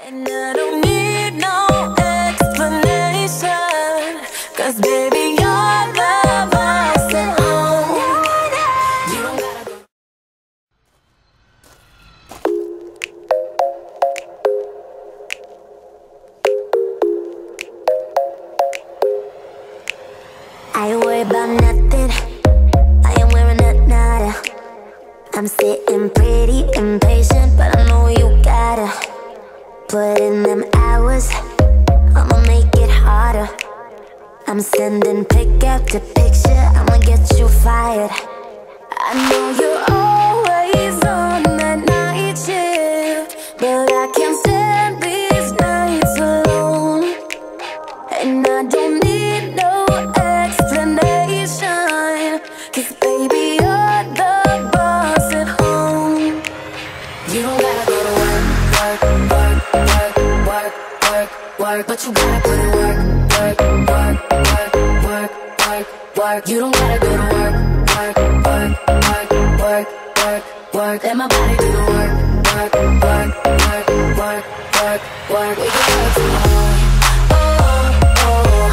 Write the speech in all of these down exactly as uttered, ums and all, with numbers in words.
And I don't need no explanation, 'cause baby, your love I sent home. You don't gotta go. I ain't worried about nothing, I ain't wearing a nada. I'm sitting pretty impatient, but I know you gotta put in them hours, I'ma make it harder. I'm sending pick after picture, I'ma get you fired. I know you're always on that night shift, but I can't stand these nights alone. And I don't need no explanation, 'cause baby, you're the boss at home. You don't gotta go to work, work, work, work, work, work, work, but you gotta put in work, work, work, work, work, work, work. You don't gotta go to work, work, work, work, work, work, work. Let my body do the work, work, work, work, work, work, work. We can work from home, oh, oh.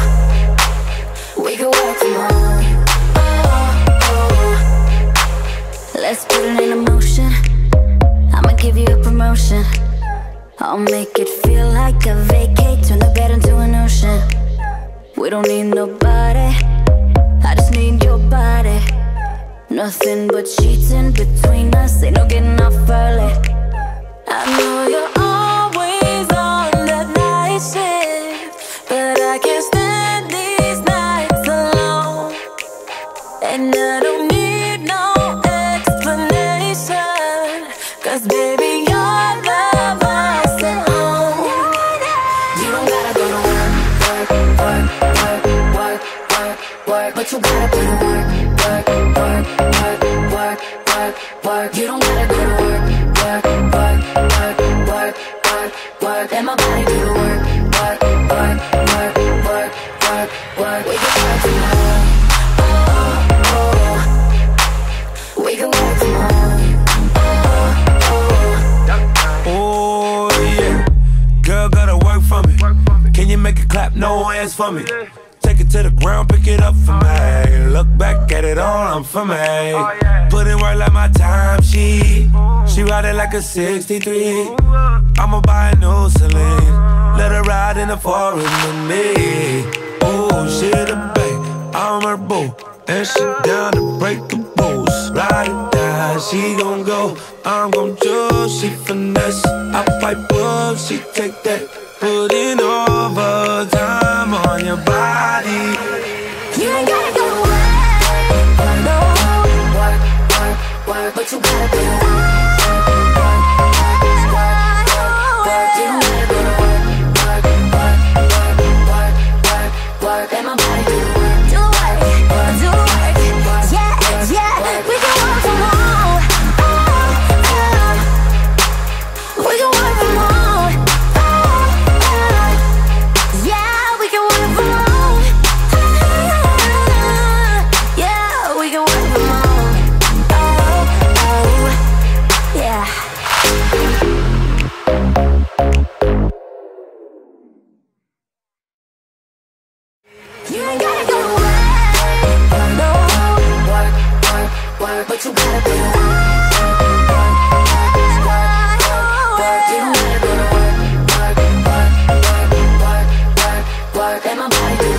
We can work from home, oh, oh. Let's put it in motion, I'ma give you a promotion. I'll make it feel like a vacate, turn the bed into an ocean. We don't need nobody, I just need your body. Nothing but sheets in between us, ain't no getting off early. I know you're always on that night shift, but I can't stand these nights alone. And I don't need no explanation, 'cause baby, your love I sent home. You don't gotta go to work, work, work, work, work, work, work, but you gotta put in work, work, work, work, work, work, work. You don't gotta go to work, work, work, work, work, work, work. Let my body do the work, work, work, work, work, work, work. We can work from home, oh, oh. We can work from home, oh, oh. Oh yeah, girl gotta work for me. Can you make it clap, no hands for me? Take it to the ground, pick it up for me. Look back at it all, I'm for me. Put in work like my time, she She ride it like a sixty-three. I'ma buy a new Celine, let her ride in the forest with me. Oh, she the babe, I'm her boo, and she down to break the rules. Ride it down, she gon' go, I'm gon' choose. She finesse, I pipe up, she take that. Put in overtime on your body. You ain't gotta go to work, no. Work, work, work, but you gotta put in work, work, work, work, work. You don't gotta go to work, work, work, work, work, work, work. Let my body do the work, do the work, do the work. Yeah, yeah, we can work from home, oh, oh. We can work from home, oh, oh. Yeah, we can work from home, oh, yeah, we can work from home, oh, oh, yeah. You ain't gotta go to work, no. Work, work, work, but you gotta put in work, work, work, work. You don't gotta go to work, work, work, work, work, work, work. Let my body do